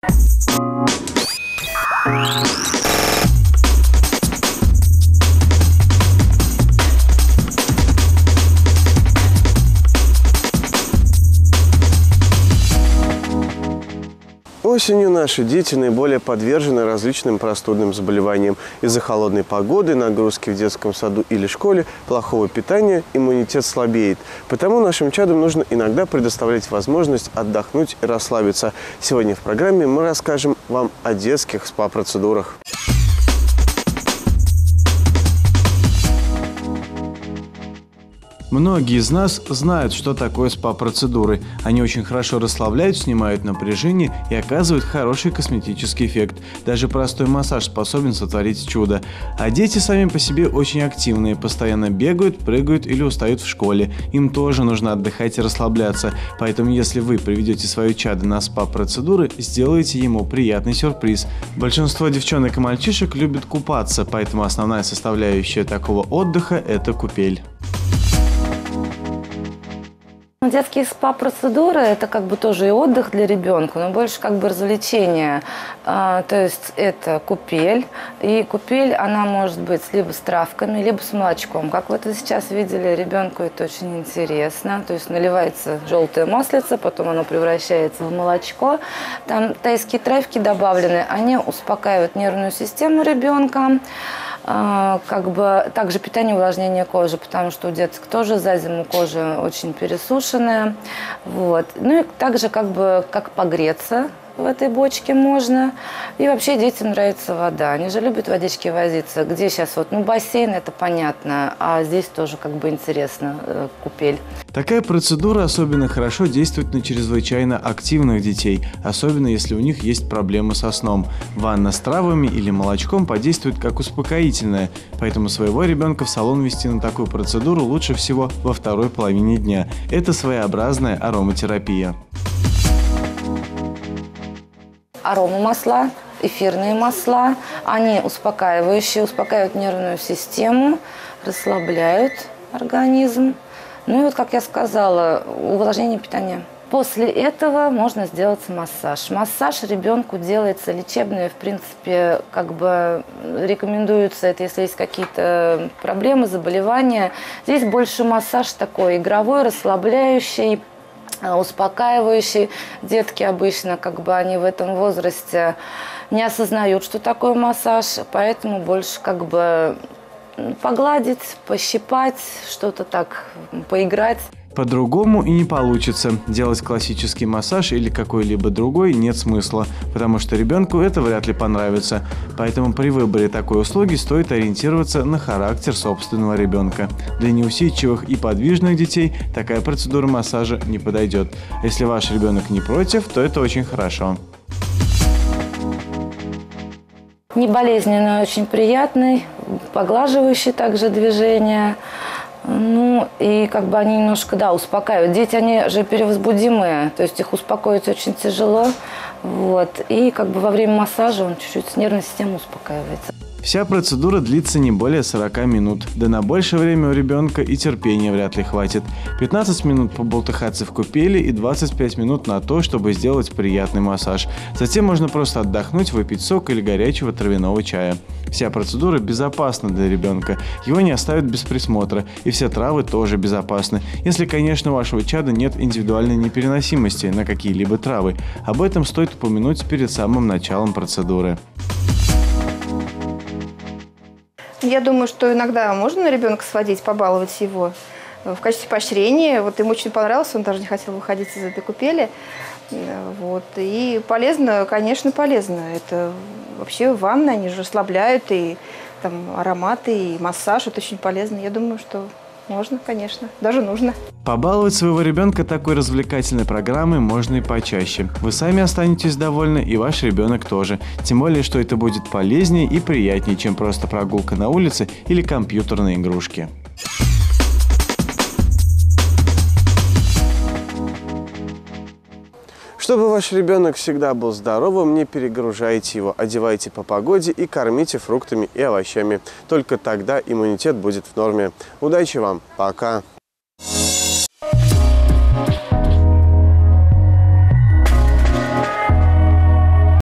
Осенью наши дети наиболее подвержены различным простудным заболеваниям. Из-за холодной погоды, нагрузки в детском саду или школе, плохого питания иммунитет слабеет. Потому нашим чадам нужно иногда предоставлять возможность отдохнуть и расслабиться. Сегодня в программе мы расскажем вам о детских СПА-процедурах. Многие из нас знают, что такое СПА-процедуры. Они очень хорошо расслабляют, снимают напряжение и оказывают хороший косметический эффект. Даже простой массаж способен сотворить чудо. А дети сами по себе очень активные, постоянно бегают, прыгают или устают в школе. Им тоже нужно отдыхать и расслабляться. Поэтому, если вы приведете свое чадо на СПА-процедуры, сделайте ему приятный сюрприз. Большинство девчонок и мальчишек любят купаться, поэтому основная составляющая такого отдыха – это купель. Детские СПА-процедуры – это как бы тоже и отдых для ребенка, но больше как бы развлечение. То есть это купель. И купель, она может быть либо с травками, либо с молочком. Как вы это сейчас видели, ребенку это очень интересно. То есть наливается желтое маслице, потом оно превращается в молочко. Там тайские травки добавлены, они успокаивают нервную систему ребенка. Как бы также питание и увлажнение кожи, потому что у деток тоже за зиму кожа очень пересушенная. Вот. Ну и также как погреться в этой бочке можно. И вообще детям нравится вода. Они же любят в водичке возиться. Где сейчас бассейн, это понятно, а здесь тоже как бы интересно, купель. Такая процедура особенно хорошо действует на чрезвычайно активных детей, особенно если у них есть проблемы со сном. Ванна с травами или молочком подействует как успокоительное, поэтому своего ребенка в салон вести на такую процедуру лучше всего во второй половине дня. Это своеобразная ароматерапия. Аромамасла, эфирные масла, они успокаивающие, успокаивают нервную систему, расслабляют организм. Ну и вот, как я сказала, увлажнение питания. После этого можно сделать массаж. Массаж ребенку делается лечебный, в принципе, как бы рекомендуется это, если есть какие-то проблемы, заболевания. Здесь больше массаж такой игровой, расслабляющий, успокаивающий. Детки обычно, они в этом возрасте не осознают, что такое массаж, поэтому больше погладить, пощипать, что-то так, поиграть. По-другому и не получится. Делать классический массаж или какой-либо другой нет смысла, потому что ребенку это вряд ли понравится. Поэтому при выборе такой услуги стоит ориентироваться на характер собственного ребенка. Для неусидчивых и подвижных детей такая процедура массажа не подойдет. Если ваш ребенок не против, то это очень хорошо. Не болезненный, очень приятный, поглаживающий также движения. Ну, и они немножко, успокаивают. Дети, они же перевозбудимые, то есть их успокоить очень тяжело. Вот. И во время массажа он чуть-чуть нервная система успокаивается. Вся процедура длится не более 40 минут. Да на большее время у ребенка и терпения вряд ли хватит. 15 минут поболтыхаться в купели и 25 минут на то, чтобы сделать приятный массаж. Затем можно просто отдохнуть, выпить сок или горячего травяного чая. Вся процедура безопасна для ребенка. Его не оставят без присмотра. И все травы тоже безопасны. Если, конечно, у вашего чада нет индивидуальной непереносимости на какие-либо травы. Об этом стоит упомянуть перед самым началом процедуры. Я думаю, что иногда можно на ребенка сводить, побаловать его в качестве поощрения. Вот ему очень понравилось, он даже не хотел выходить из этой купели. Вот. И полезно, конечно, полезно. Это вообще ванны, они же расслабляют, и там ароматы, и массаж. Это очень полезно. Я думаю, что можно, конечно, даже нужно. Побаловать своего ребенка такой развлекательной программой можно и почаще. Вы сами останетесь довольны, и ваш ребенок тоже. Тем более, что это будет полезнее и приятнее, чем просто прогулка на улице или компьютерные игрушки. Чтобы ваш ребенок всегда был здоровым, не перегружайте его, одевайте по погоде и кормите фруктами и овощами. Только тогда иммунитет будет в норме. Удачи вам! Пока!